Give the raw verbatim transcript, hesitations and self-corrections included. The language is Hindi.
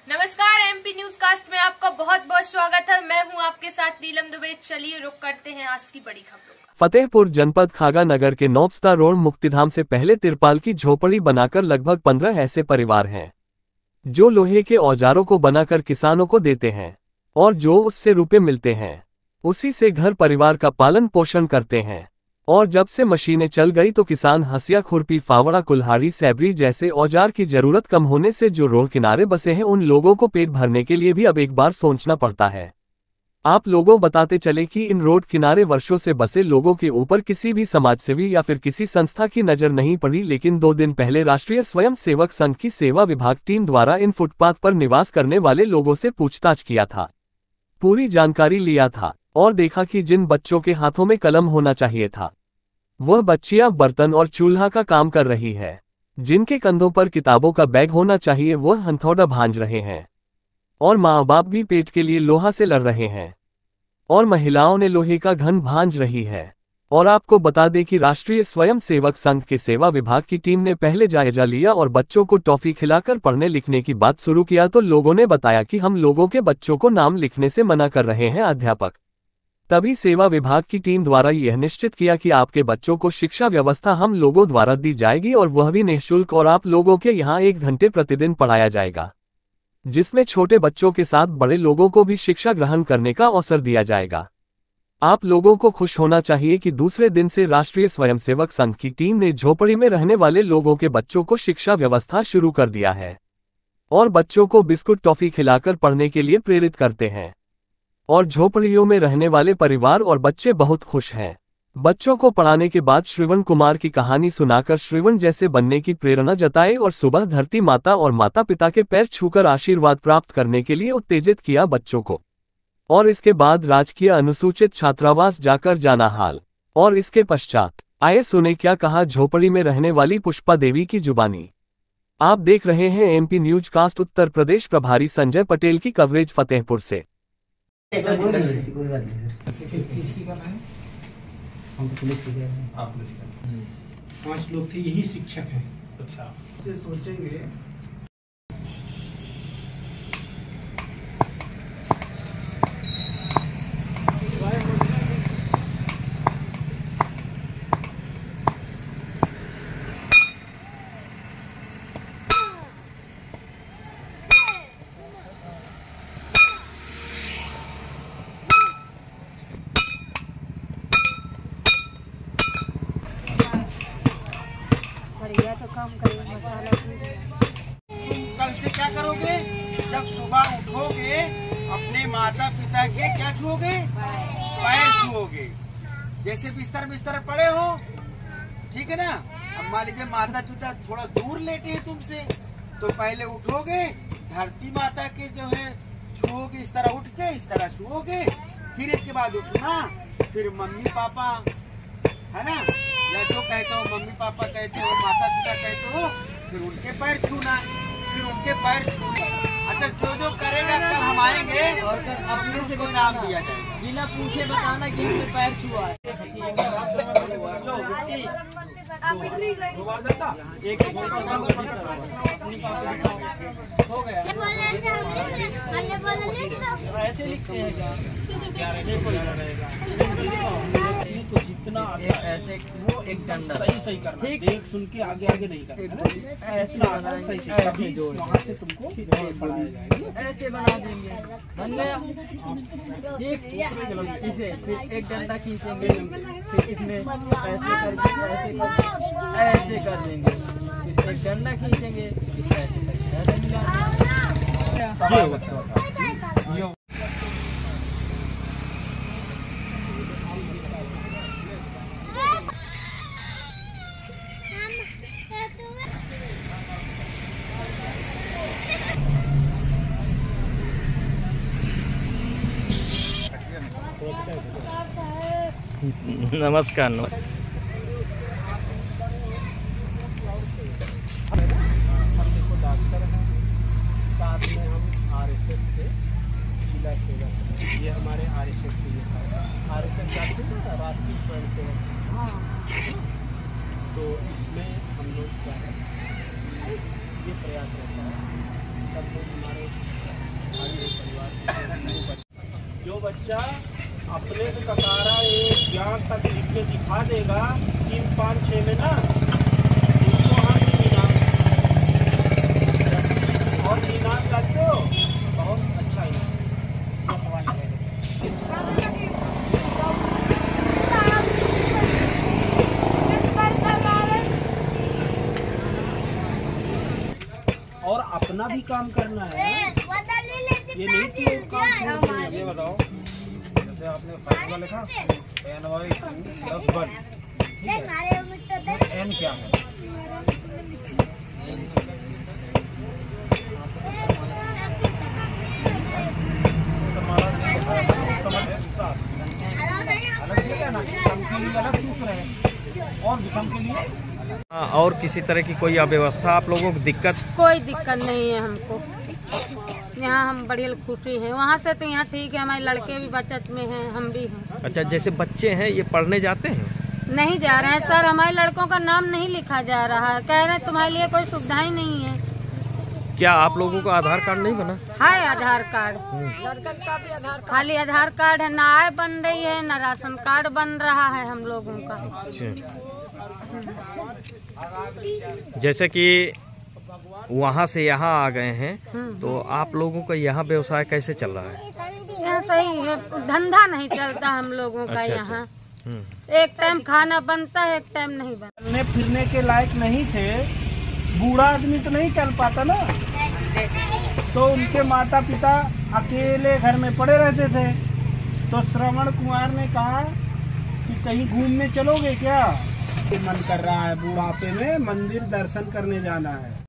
नमस्कार, एमपी न्यूज कास्ट में आपका बहुत बहुत स्वागत है। मैं हूं आपके साथ नीलम दुबे। चलिए रुक करते हैं आज की बड़ी खबरों का। फतेहपुर जनपद खागा नगर के नौबस्ता रोड मुक्तिधाम से पहले तिरपाल की झोपड़ी बनाकर लगभग पंद्रह ऐसे परिवार हैं जो लोहे के औजारों को बनाकर किसानों को देते हैं और जो उससे रुपए मिलते हैं उसी से घर परिवार का पालन पोषण करते हैं। और जब से मशीनें चल गई तो किसान हंसिया, खुरपी, फावड़ा, कुल्हाड़ी, सैबरी जैसे औजार की जरूरत कम होने से जो रोड किनारे बसे हैं उन लोगों को पेट भरने के लिए भी अब एक बार सोचना पड़ता है। आप लोगों बताते चले कि इन रोड किनारे वर्षों से बसे लोगों के ऊपर किसी भी समाजसेवी या फिर किसी संस्था की नजर नहीं पड़ी, लेकिन दो दिन पहले राष्ट्रीय स्वयं सेवक संघ की सेवा विभाग टीम द्वारा इन फुटपाथ पर निवास करने वाले लोगों से पूछताछ किया था, पूरी जानकारी लिया था और देखा कि जिन बच्चों के हाथों में कलम होना चाहिए था वह बच्चियां बर्तन और चूल्हा का काम कर रही है, जिनके कंधों पर किताबों का बैग होना चाहिए वह हथौड़ा भांज रहे हैं और माँ बाप भी पेट के लिए लोहा से लड़ रहे हैं और महिलाओं ने लोहे का घन भांज रही है। और आपको बता दें कि राष्ट्रीय स्वयं सेवक संघ के सेवा विभाग की टीम ने पहले जायजा लिया और बच्चों को टॉफी खिलाकर पढ़ने लिखने की बात शुरू किया तो लोगों ने बताया कि हम लोगों के बच्चों को नाम लिखने से मना कर रहे हैं अध्यापक। तभी सेवा विभाग की टीम द्वारा यह निश्चित किया कि आपके बच्चों को शिक्षा व्यवस्था हम लोगों द्वारा दी जाएगी और वह भी निःशुल्क, और आप लोगों के यहाँ एक घंटे प्रतिदिन पढ़ाया जाएगा, जिसमें छोटे बच्चों के साथ बड़े लोगों को भी शिक्षा ग्रहण करने का अवसर दिया जाएगा। आप लोगों को खुश होना चाहिए कि दूसरे दिन से राष्ट्रीय स्वयंसेवक संघ की टीम ने झोपड़ी में रहने वाले लोगों के बच्चों को शिक्षा व्यवस्था शुरू कर दिया है और बच्चों को बिस्कुट टॉफी खिलाकर पढ़ने के लिए प्रेरित करते हैं और झोपड़ियों में रहने वाले परिवार और बच्चे बहुत खुश हैं। बच्चों को पढ़ाने के बाद श्रवण कुमार की कहानी सुनाकर श्रवण जैसे बनने की प्रेरणा जताए और सुबह धरती माता और माता पिता के पैर छूकर आशीर्वाद प्राप्त करने के लिए उत्तेजित किया बच्चों को। और इसके बाद राजकीय अनुसूचित छात्रावास जाकर जाना हाल। और इसके पश्चात आए सुने क्या कहा झोपड़ी में रहने वाली पुष्पा देवी की जुबानी। आप देख रहे हैं MP newscast. Uttar Pradesh प्रभारी संजय पटेल की कवरेज फतेहपुर से। कोई बात नहीं सर। किस चीज की करना है? हम पुलिस की हैं। आप पुलिस की। पांच लोग थे, यही शिक्षक हैं। अच्छा, ये सोचेंगे तो काम करेंगे मसाला। कल से क्या करोगे? जब सुबह उठोगे अपने माता पिता के क्या छुओगे? पैर छुओगे। जैसे बिस्तर बिस्तर पड़े हो, ठीक है ना। अब मान लीजिए माता पिता थोड़ा दूर लेटे हैं तुमसे, तो पहले उठोगे धरती माता के जो है छुओगे, इस तरह उठ के इस तरह छुओगे। फिर इसके बाद उठना, फिर मम्मी पापा है ना, या जो कहते हो मम्मी पापा कहते हो, माता पिता कहते हो, फिर उनके पैर छूना, फिर उनके पैर छूना। अच्छा, जो जो करेगा कल हम आएंगे और अपने से को नाम दिया जाएगा। बिना पूछे बताना कि हमने पैर छुआ है। हो गया ऐसे लिखते हैं क्या? तो जितना ऐसे वो एक डंडा सही सही करना, देख सुन के आगे आगे नहीं करना, ऐसे सही सही वहाँ से तुमको ऐसे बना देंगे। बन गया ठीक। इसे फिर एक डंडा खींचेंगे, फिर इसमें ऐसे करके ऐसे करके ऐसे कर देंगे, फिर एक डंडा खींचेंगे, ऐसे नमस्कार। डॉक्टर हैं, साथ में हम आरएसएस के जिला सेवक हैं। ये हमारे आरएसएस के लिए आरएसएस जाते हैं ना, राष्ट्रीय स्वयं सेवक। तो इसमें हम लोग क्या है, ये प्रयास रहता है सब लोग हमारे बच्चा अपने से ककारा एक ज्ञान तक लिख के दिखा देगा तीन पाँच छः में ना, उसको हम इनाम और इनाम करते हो बहुत अच्छा इनाम। और अपना भी काम करना है, ये नहीं कि एक काम छोड़ दिया। ये बताओ, जैसे आपने फार्मूला लिखा एन वाई प्लस वन, ठीक है, एन क्या है? अलग ठीक है ना, सम के लिए अलग सूत्र है और विषम के लिए। और किसी तरह की कोई अव्यवस्था आप लोगों को दिक्कत? कोई दिक्कत नहीं है हमको, यहाँ हम बढ़िया खुशी हैं। वहाँ से तो यहाँ ठीक है, हमारे लड़के भी बचत में हैं, हम भी हैं। अच्छा, जैसे बच्चे हैं ये पढ़ने जाते हैं? नहीं जा रहे हैं सर, हमारे लड़कों का नाम नहीं लिखा जा रहा है, कह रहे हैं तुम्हारे लिए कोई सुविधा ही नहीं है। क्या आप लोगों को आधार कार्ड नहीं बना? है आधार कार्ड, खाली आधार कार्ड है, ना आय बन रही है ना राशन कार्ड बन रहा है हम लोगों का। अच्छा, जैसे कि वहाँ से यहाँ आ गए हैं तो आप लोगों का यहाँ व्यवसाय कैसे चल रहा है? यहाँ सही है, धंधा नहीं चलता हम लोगों का। अच्छा, यहाँ अच्छा। एक टाइम खाना बनता है, एक टाइम नहीं बनता। चलने फिरने के लायक नहीं थे, बूढ़ा आदमी तो नहीं चल पाता ना, तो उनके माता पिता अकेले घर में पड़े रहते थे। तो श्रवण कुमार ने कहा कि कहीं घूमने चलोगे क्या? मन कर रहा है बुढ़ापे में मंदिर दर्शन करने जाना है।